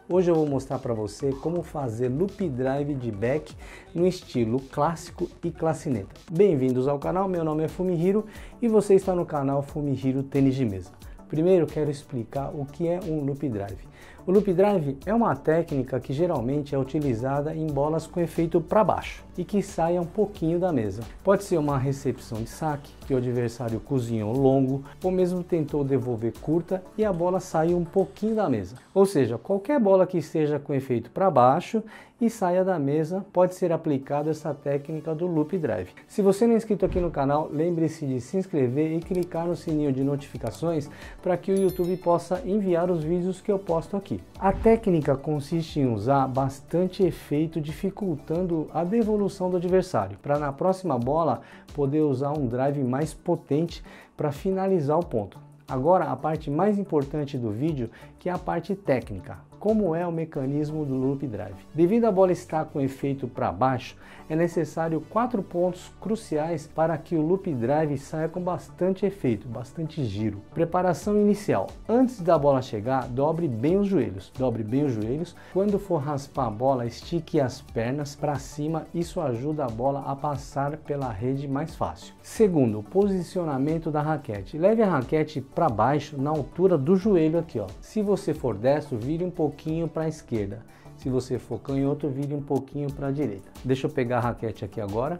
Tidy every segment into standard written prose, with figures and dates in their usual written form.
Hoje eu vou mostrar para você como fazer loop drive de back no estilo clássico e classineta. Bem-vindos ao canal, meu nome é Fumihiro e você está no canal Fumihiro Tênis de Mesa. Primeiro quero explicar o que é um loop drive. O loop drive é uma técnica que geralmente é utilizada em bolas com efeito para baixo e que saia um pouquinho da mesa. Pode ser uma recepção de saque, que o adversário cozinhou longo ou mesmo tentou devolver curta e a bola saiu um pouquinho da mesa. Ou seja, qualquer bola que esteja com efeito para baixo e saia da mesa, pode ser aplicada essa técnica do loop drive. Se você não é inscrito aqui no canal, lembre-se de se inscrever e clicar no sininho de notificações para que o YouTube possa enviar os vídeos que eu posto aqui. A técnica consiste em usar bastante efeito, dificultando a devolução do adversário, para na próxima bola poder usar um drive mais potente para finalizar o ponto. Agora a parte mais importante do vídeo, que é a parte técnica. Como é o mecanismo do loop drive? Devido a bola estar com efeito para baixo, é necessário 4 pontos cruciais para que o loop drive saia com bastante efeito, bastante giro. Preparação inicial. Antes da bola chegar, dobre bem os joelhos. Dobre bem os joelhos. Quando for raspar a bola, estique as pernas para cima. Isso ajuda a bola a passar pela rede mais fácil. Segundo, posicionamento da raquete. Leve a raquete para baixo na altura do joelho aqui, ó. Se você for destro, vire um pouquinho para a esquerda. Se você for canhoto, vire um pouquinho para a direita. Deixa eu pegar a raquete aqui agora.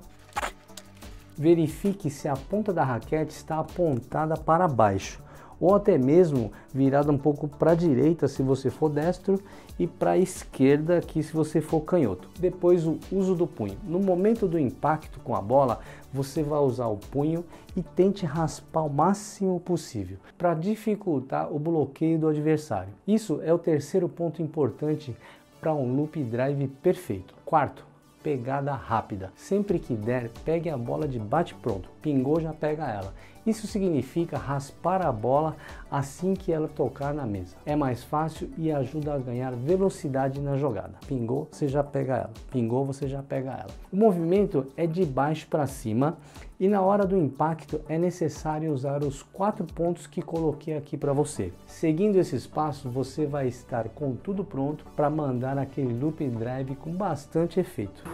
Verifique se a ponta da raquete está apontada para baixo, ou até mesmo virada um pouco para a direita se você for destro e para a esquerda aqui se você for canhoto. Depois o uso do punho. No momento do impacto com a bola, você vai usar o punho e tente raspar o máximo possível para dificultar o bloqueio do adversário. Isso é o terceiro ponto importante para um loop drive perfeito. Quarto, pegada rápida. Sempre que der, pegue a bola de bate pronto. Pingou, já pega ela. Isso significa raspar a bola assim que ela tocar na mesa. É mais fácil e ajuda a ganhar velocidade na jogada. Pingou, você já pega ela. Pingou, você já pega ela. O movimento é de baixo para cima e na hora do impacto é necessário usar os 4 pontos que coloquei aqui para você. Seguindo esses passos, você vai estar com tudo pronto para mandar aquele loop drive com bastante efeito.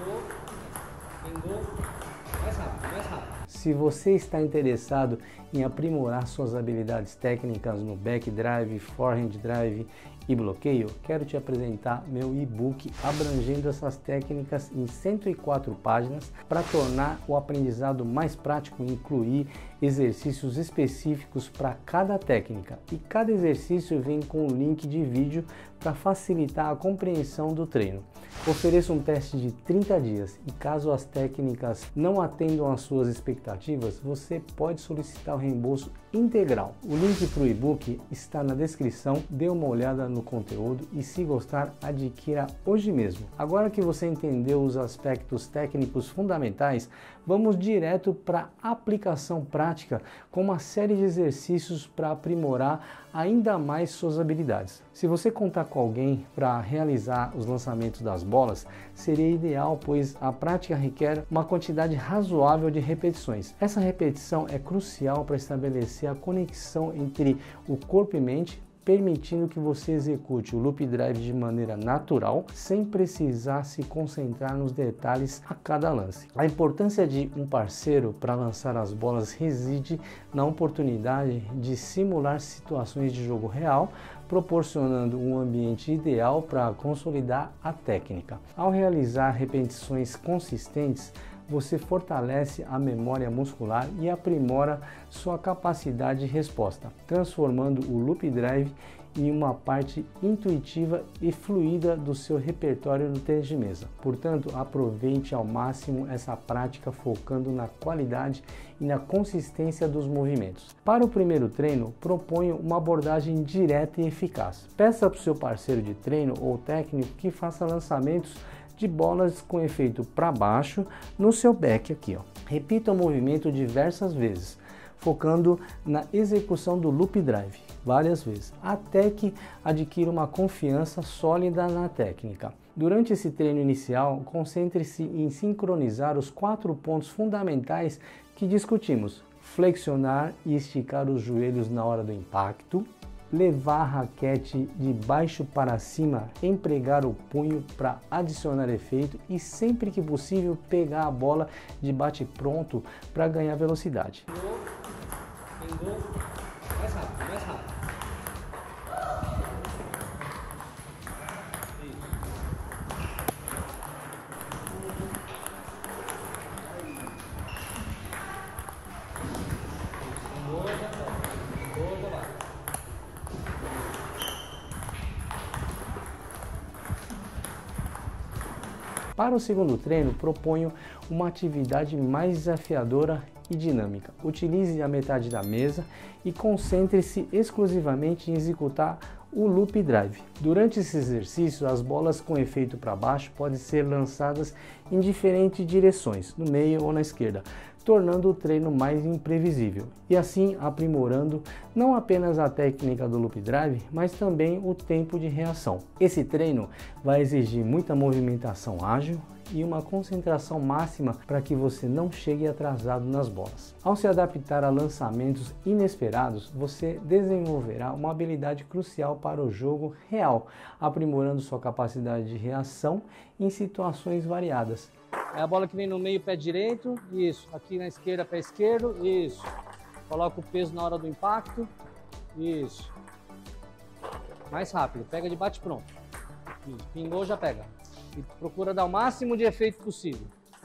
Pingou, mais rápido, mais rápido. Se você está interessado em aprimorar suas habilidades técnicas no back drive, forehand drive e bloqueio, quero te apresentar meu e-book abrangendo essas técnicas em 104 páginas para tornar o aprendizado mais prático e incluir exercícios específicos para cada técnica. E cada exercício vem com um link de vídeo para facilitar a compreensão do treino. Ofereço um teste de 30 dias e caso as técnicas não atendam às suas expectativas, você pode solicitar o reembolso integral. O link para o e-book está na descrição, dê uma olhada no conteúdo e se gostar, adquira hoje mesmo. Agora que você entendeu os aspectos técnicos fundamentais, vamos direto para a aplicação prática com uma série de exercícios para aprimorar ainda mais suas habilidades. Se você contar com alguém para realizar os lançamentos das bolas, seria ideal, pois a prática requer uma quantidade razoável de repetições. Essa repetição é crucial para estabelecer a conexão entre o corpo e mente, permitindo que você execute o loop drive de maneira natural, sem precisar se concentrar nos detalhes a cada lance. A importância de um parceiro para lançar as bolas reside na oportunidade de simular situações de jogo real, proporcionando um ambiente ideal para consolidar a técnica. Ao realizar repetições consistentes, você fortalece a memória muscular e aprimora sua capacidade de resposta, transformando o loop drive em uma parte intuitiva e fluida do seu repertório no tênis de mesa. Portanto, aproveite ao máximo essa prática focando na qualidade e na consistência dos movimentos. Para o primeiro treino, proponho uma abordagem direta e eficaz. Peça para o seu parceiro de treino ou técnico que faça lançamentos de bolas com efeito para baixo no seu back aqui, ó. Repita o movimento diversas vezes, focando na execução do loop drive várias vezes, até que adquira uma confiança sólida na técnica. Durante esse treino inicial, concentre-se em sincronizar os 4 pontos fundamentais que discutimos: flexionar e esticar os joelhos na hora do impacto, levar a raquete de baixo para cima, empregar o punho para adicionar efeito e sempre que possível pegar a bola de bate pronto para ganhar velocidade. Pingou. Mais rápido, mais rápido. Para o segundo treino, proponho uma atividade mais desafiadora e dinâmica. Utilize a metade da mesa e concentre-se exclusivamente em executar o loop drive. Durante esse exercício, as bolas com efeito para baixo podem ser lançadas em diferentes direções, no meio ou na esquerda, tornando o treino mais imprevisível e assim aprimorando não apenas a técnica do loop drive, mas também o tempo de reação. Esse treino vai exigir muita movimentação ágil e uma concentração máxima para que você não chegue atrasado nas bolas. Ao se adaptar a lançamentos inesperados, você desenvolverá uma habilidade crucial para o jogo real, aprimorando sua capacidade de reação em situações variadas. É a bola que vem no meio, pé direito, isso. Aqui na esquerda, pé esquerdo, isso. Coloca o peso na hora do impacto, isso. Mais rápido, pega de bate pronto. Isso. Pingou, já pega. E procura dar o máximo de efeito possível.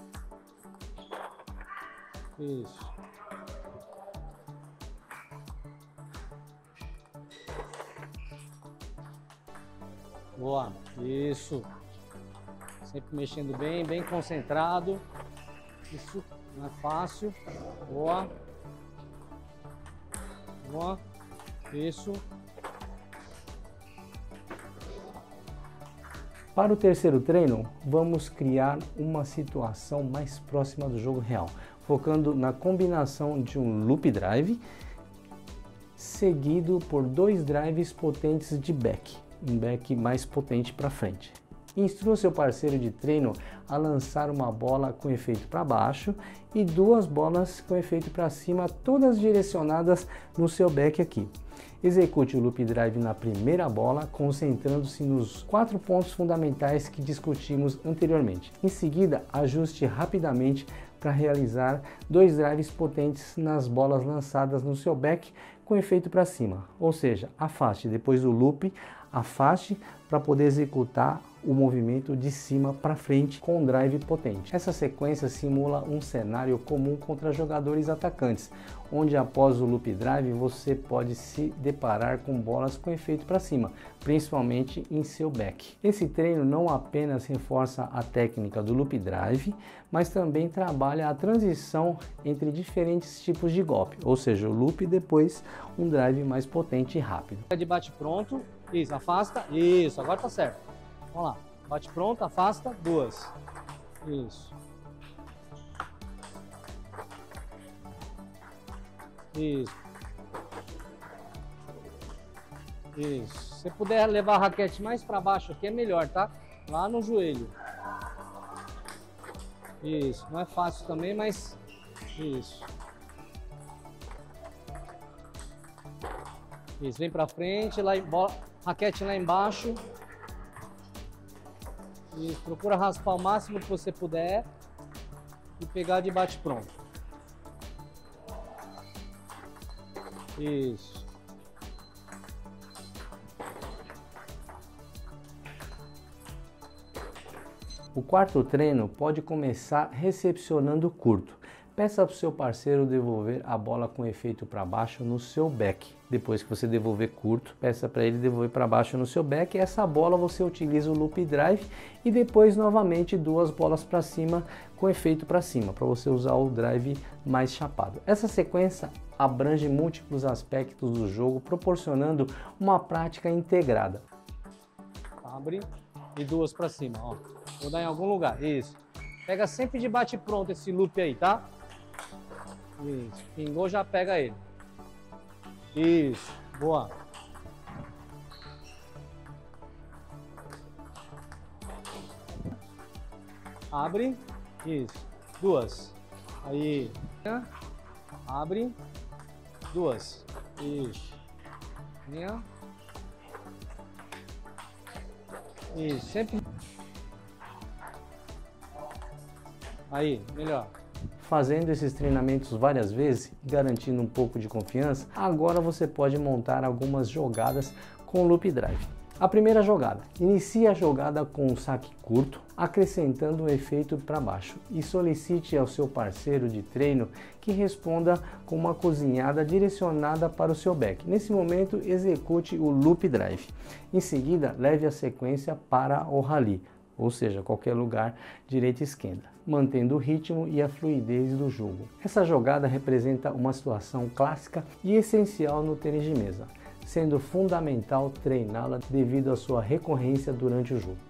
Isso. Boa, isso. Sempre mexendo bem, bem concentrado. Isso não é fácil. Boa. Boa. Isso. Para o terceiro treino, vamos criar uma situação mais próxima do jogo real, focando na combinação de um loop drive seguido por 2 drives potentes de back, um back mais potente para frente. Instrua seu parceiro de treino a lançar uma bola com efeito para baixo e 2 bolas com efeito para cima, todas direcionadas no seu back aqui. Execute o loop drive na primeira bola, concentrando-se nos 4 pontos fundamentais que discutimos anteriormente. Em seguida, ajuste rapidamente para realizar 2 drives potentes nas bolas lançadas no seu back com efeito para cima. Ou seja, afaste depois do loop, afaste para poder executar o movimento de cima para frente com um drive potente. Essa sequência simula um cenário comum contra jogadores atacantes, onde após o loop drive você pode se deparar com bolas com efeito para cima, principalmente em seu back. Esse treino não apenas reforça a técnica do loop drive, mas também trabalha a transição entre diferentes tipos de golpe, ou seja, o loop e depois um drive mais potente e rápido. De bate pronto, isso, afasta, isso, agora tá certo. Vamos lá, bate pronto, afasta, 2. Isso. Isso. Isso. Se você puder levar a raquete mais para baixo aqui é melhor, tá? Lá no joelho. Isso. Não é fácil também, mas isso. Isso. Vem para frente, lá bola, raquete lá embaixo. Isso. Procura raspar o máximo que você puder e pegar de bate pronto. Isso. O quarto treino pode começar recepcionando curto. Peça para o seu parceiro devolver a bola com efeito para baixo no seu back. Depois que você devolver curto, peça para ele devolver para baixo no seu back. Essa bola você utiliza o loop drive e depois novamente 2 bolas para cima com efeito para cima, para você usar o drive mais chapado. Essa sequência abrange múltiplos aspectos do jogo, proporcionando uma prática integrada. Abre e 2 para cima, ó. Vou dar em algum lugar, isso. Pega sempre de bate pronto esse loop aí, tá? Isso, pingou, já pega ele. Isso, boa. Abre, isso, 2. Aí, abre, 2. Isso. Isso, sempre. Aí, melhor. Fazendo esses treinamentos várias vezes, garantindo um pouco de confiança, agora você pode montar algumas jogadas com loop drive. A primeira jogada. Inicie a jogada com um saque curto, acrescentando um efeito para baixo e solicite ao seu parceiro de treino que responda com uma cozinhada direcionada para o seu back. Nesse momento, execute o loop drive. Em seguida, leve a sequência para o rally, ou seja, qualquer lugar, direita e esquerda, mantendo o ritmo e a fluidez do jogo. Essa jogada representa uma situação clássica e essencial no tênis de mesa, sendo fundamental treiná-la devido à sua recorrência durante o jogo.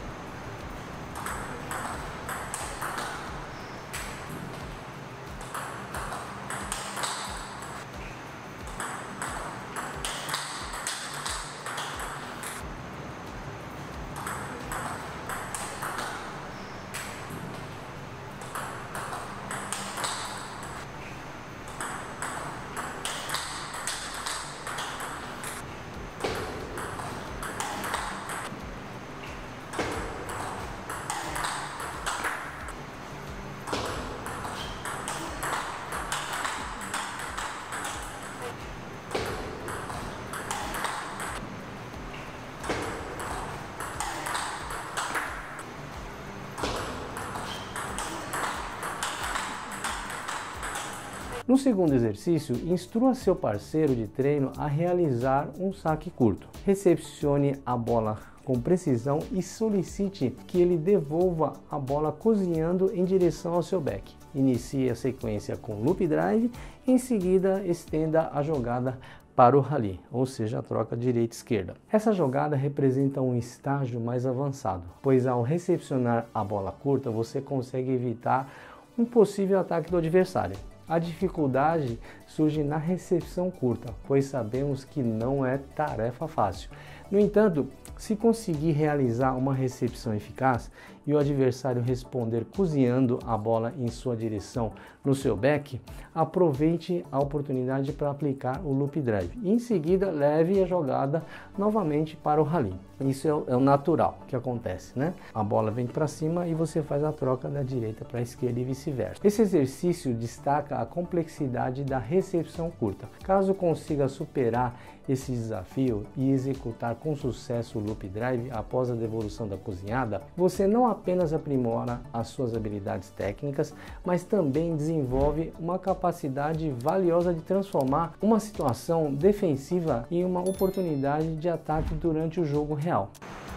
No segundo exercício, instrua seu parceiro de treino a realizar um saque curto. Recepcione a bola com precisão e solicite que ele devolva a bola cozinhando em direção ao seu back. Inicie a sequência com loop drive e em seguida estenda a jogada para o rally, ou seja, a troca direita-esquerda. Essa jogada representa um estágio mais avançado, pois ao recepcionar a bola curta você consegue evitar um possível ataque do adversário. A dificuldade surge na recepção curta, pois sabemos que não é tarefa fácil. No entanto, se conseguir realizar uma recepção eficaz e o adversário responder cozinhando a bola em sua direção no seu back, aproveite a oportunidade para aplicar o loop drive e em seguida leve a jogada novamente para o rally. Isso é o natural que acontece, né? A bola vem para cima e você faz a troca da direita para a esquerda e vice-versa. Esse exercício destaca a complexidade da recepção curta. Caso consiga superar esse desafio e executar com sucesso o loop drive após a devolução da cozinhada, você não apenas aprimora as suas habilidades técnicas, mas também desenvolve uma capacidade valiosa de transformar uma situação defensiva em uma oportunidade de ataque durante o jogo real.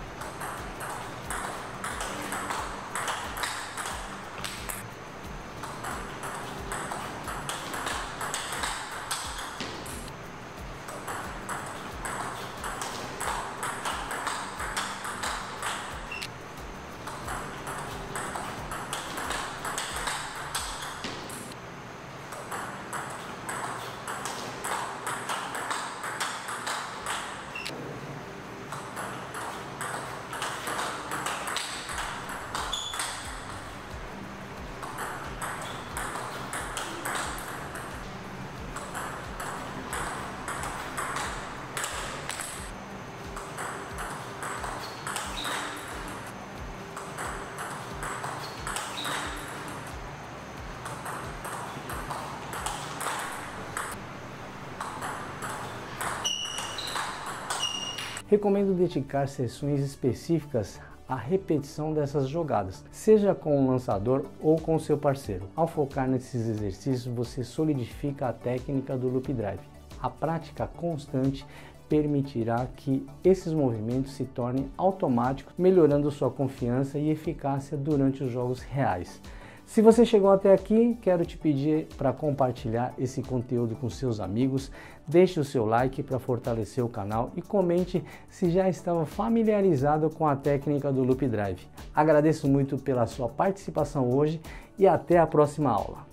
Recomendo dedicar sessões específicas à repetição dessas jogadas, seja com o lançador ou com seu parceiro. Ao focar nesses exercícios, você solidifica a técnica do loop drive. A prática constante permitirá que esses movimentos se tornem automáticos, melhorando sua confiança e eficácia durante os jogos reais. Se você chegou até aqui, quero te pedir para compartilhar esse conteúdo com seus amigos, deixe o seu like para fortalecer o canal e comente se já estava familiarizado com a técnica do loop drive. Agradeço muito pela sua participação hoje e até a próxima aula.